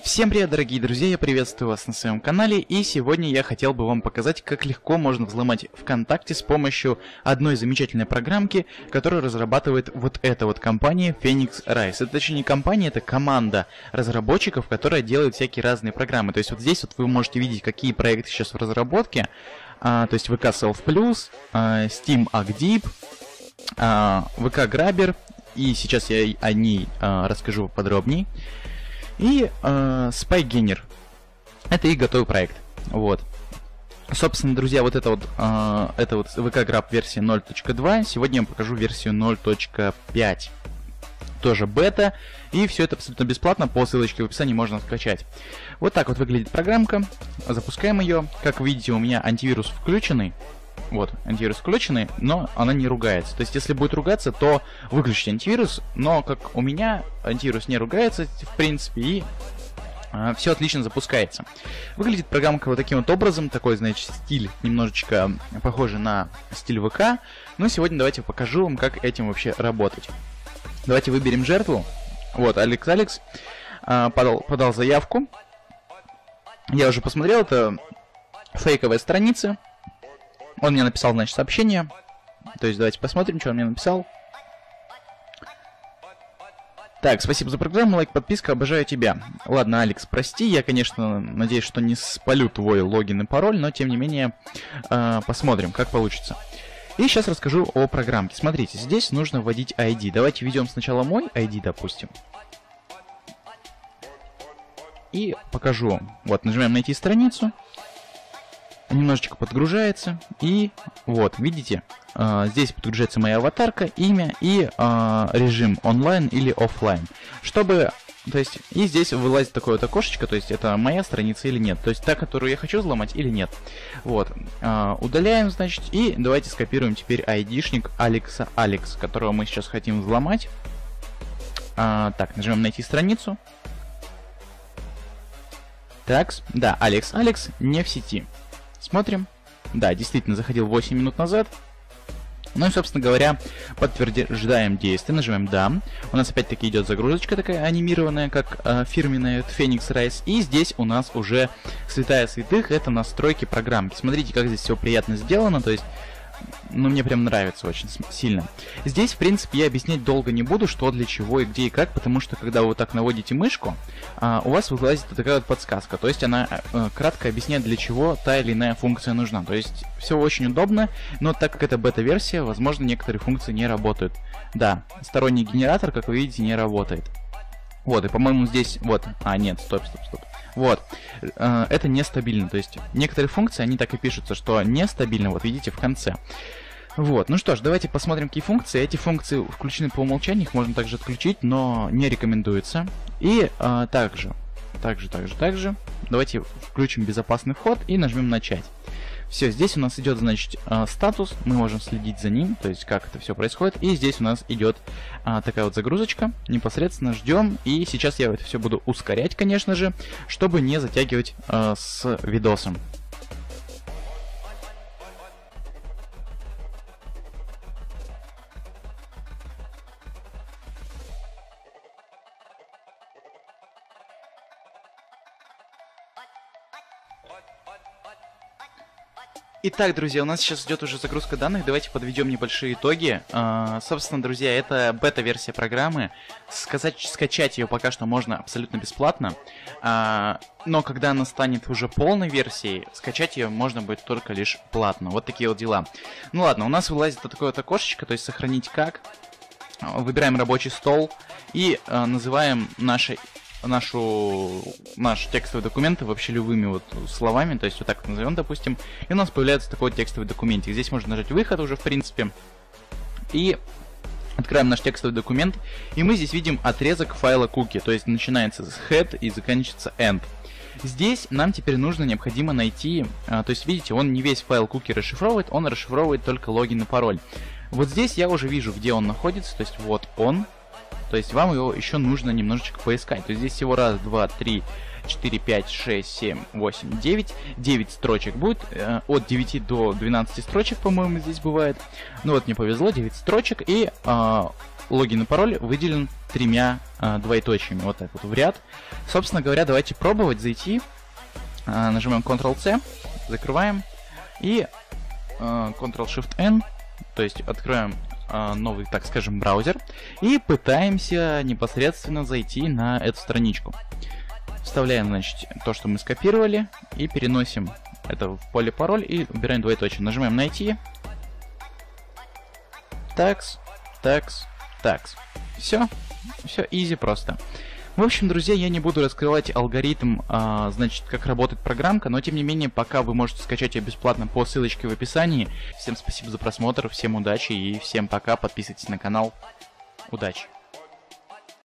Всем привет, дорогие друзья, я приветствую вас на своем канале, и сегодня я хотел бы вам показать, как легко можно взломать ВКонтакте с помощью одной замечательной программки, которую разрабатывает вот эта вот компания Phoenix Rise. Это точнее не компания, это команда разработчиков, которая делает всякие разные программы. То есть вот здесь вот вы можете видеть, какие проекты сейчас в разработке, то есть VK Self Plus, Steam ActDeep, VK Grabber, и сейчас я о ней расскажу подробнее. И SpyGainer. Это их готовый проект. Вот. Собственно, друзья, вот это вот VK Grab версия 0.2. Сегодня я вам покажу версию 0.5. Тоже бета. И все это абсолютно бесплатно. По ссылочке в описании можно скачать. Вот так вот выглядит программка. Запускаем ее. Как вы видите, у меня антивирус включенный. Вот, антивирус включенный, но она не ругается. То есть, если будет ругаться, то выключите антивирус, но как у меня антивирус не ругается, в принципе, и все отлично запускается. Выглядит программка вот таким вот образом, такой, значит, стиль немножечко похожий на стиль ВК, но сегодня давайте покажу вам, как этим вообще работать. Давайте выберем жертву. Вот, Алекс подал заявку. Я уже посмотрел, это фейковая страница. Он мне написал, значит, сообщение. То есть давайте посмотрим, что он мне написал. Так, спасибо за программу, лайк, подписка, обожаю тебя. Ладно, Алекс, прости, я, конечно, надеюсь, что не спалю твой логин и пароль, но, тем не менее, посмотрим, как получится. И сейчас расскажу о программке. Смотрите, здесь нужно вводить ID. Давайте введем сначала мой ID, допустим. И покажу. Вот, нажимаем «Найти страницу». Немножечко подгружается, и вот, видите, здесь подгружается моя аватарка, имя и режим онлайн или офлайн. Чтобы, то есть, и здесь вылазит такое вот окошечко, то есть это моя страница или нет, то есть та, которую я хочу взломать или нет. Вот, удаляем, значит, и давайте скопируем теперь ID-шник Алекс, которого мы сейчас хотим взломать. Так, нажмем «Найти страницу». Так, да, Алекс не в сети. Смотрим. Да, действительно, заходил 8 минут назад. Ну и, собственно говоря, подтверждаем действие. Нажимаем «Да». У нас опять-таки идет загрузочка такая анимированная, как фирменная Phoenix Rise. И здесь у нас уже святая святых, это настройки программки. Смотрите, как здесь все приятно сделано. То есть, ну, мне прям нравится очень сильно. Здесь, в принципе, я объяснять долго не буду, что, для чего, и где, и как, потому что, когда вы вот так наводите мышку, у вас вылазит такая вот подсказка. То есть, она кратко объясняет, для чего та или иная функция нужна. То есть, все очень удобно, но так как это бета-версия, возможно, некоторые функции не работают. Да, сторонний генератор, как вы видите, не работает. Вот, и, по-моему, здесь, вот, нет, стоп. Вот, это нестабильно, то есть некоторые функции, они так и пишутся, что нестабильно, вот видите, в конце. Вот, ну что ж, давайте посмотрим, какие функции. Эти функции включены по умолчанию, их можно также отключить, но не рекомендуется. И также, давайте включим безопасный вход и нажмем «Начать». Все, здесь у нас идет, значит, статус, мы можем следить за ним, то есть как это все происходит. И здесь у нас идет такая вот загрузочка, непосредственно ждем. И сейчас я это все буду ускорять, конечно же, чтобы не затягивать с видосом. Итак, друзья, у нас сейчас идет уже загрузка данных, давайте подведем небольшие итоги. Собственно, друзья, это бета-версия программы, скачать ее пока что можно абсолютно бесплатно, но когда она станет уже полной версией, скачать ее можно будет только лишь платно. Вот такие вот дела. Ну ладно, у нас вылазит вот такое вот окошечко, то есть сохранить как. Выбираем рабочий стол и называем наш текстовый документ вообще любыми вот словами, то есть вот так вот назовем, допустим, и у нас появляется такой вот текстовый документик. Здесь можно нажать «Выход» уже, в принципе, и открываем наш текстовый документ, и мы здесь видим отрезок файла cookie, то есть начинается с head и заканчивается end. Здесь нам теперь необходимо найти, то есть видите, он не весь файл cookie расшифровывает, он расшифровывает только логин и пароль. Вот здесь я уже вижу, где он находится, то есть вот он. То есть вам его еще нужно немножечко поискать. То есть здесь всего 1, 2, 3, 4, 5, 6, 7, 8, 9. 9 строчек будет. От 9 до 12 строчек, по-моему, здесь бывает. Ну вот, мне повезло, 9 строчек. И логин и пароль выделен 3 двоеточиями, вот так вот в ряд. Собственно говоря, давайте пробовать зайти. Нажимаем Ctrl-C, закрываем и Ctrl-Shift-N, то есть откроем новый, так скажем, браузер и пытаемся непосредственно зайти на эту страничку. Вставляем, значит, то, что мы скопировали, и переносим это в поле пароль и убираем двоеточие. Нажимаем «Найти». Такс, такс, такс. Все easy просто. В общем, друзья, я не буду раскрывать алгоритм, значит, как работает программка, но тем не менее, пока вы можете скачать ее бесплатно по ссылочке в описании. Всем спасибо за просмотр, всем удачи и всем пока. Подписывайтесь на канал. Удачи!